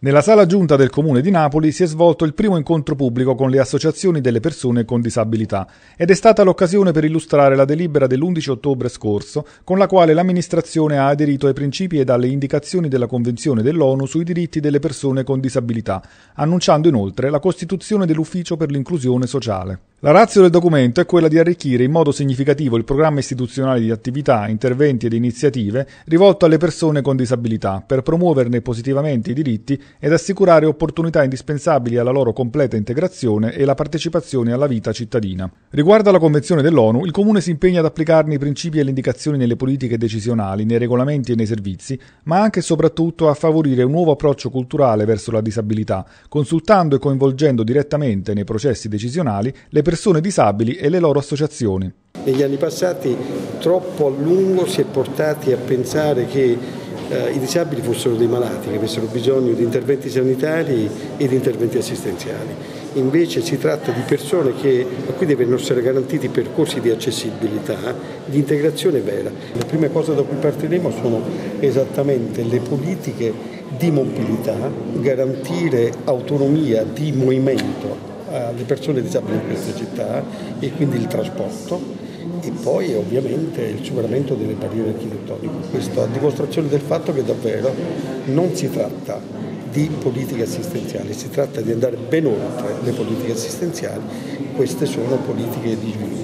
Nella sala giunta del Comune di Napoli si è svolto il primo incontro pubblico con le associazioni delle persone con disabilità ed è stata l'occasione per illustrare la delibera dell'11 ottobre scorso con la quale l'amministrazione ha aderito ai principi ed alle indicazioni della Convenzione dell'ONU sui diritti delle persone con disabilità, annunciando inoltre la costituzione dell'Ufficio per l'inclusione sociale. La ratio del documento è quella di arricchire in modo significativo il programma istituzionale di attività, interventi ed iniziative rivolto alle persone con disabilità per promuoverne positivamente i diritti ed assicurare opportunità indispensabili alla loro completa integrazione e la partecipazione alla vita cittadina. Riguardo alla Convenzione dell'ONU, il Comune si impegna ad applicarne i principi e le indicazioni nelle politiche decisionali, nei regolamenti e nei servizi, ma anche e soprattutto a favorire un nuovo approccio culturale verso la disabilità, consultando e coinvolgendo direttamente nei processi decisionali le persone disabili e le loro associazioni. Negli anni passati troppo a lungo si è portati a pensare che i disabili fossero dei malati, che avessero bisogno di interventi sanitari e di interventi assistenziali. Invece si tratta di persone a cui devono essere garantiti percorsi di accessibilità, di integrazione vera. Le prime cose da cui partiremo sono esattamente le politiche di mobilità, garantire autonomia di movimento alle persone disabili in queste città e quindi il trasporto e poi ovviamente il superamento delle barriere architettoniche. Questo a dimostrazione del fatto che davvero non si tratta di politiche assistenziali, si tratta di andare ben oltre le politiche assistenziali, queste sono politiche di sviluppo.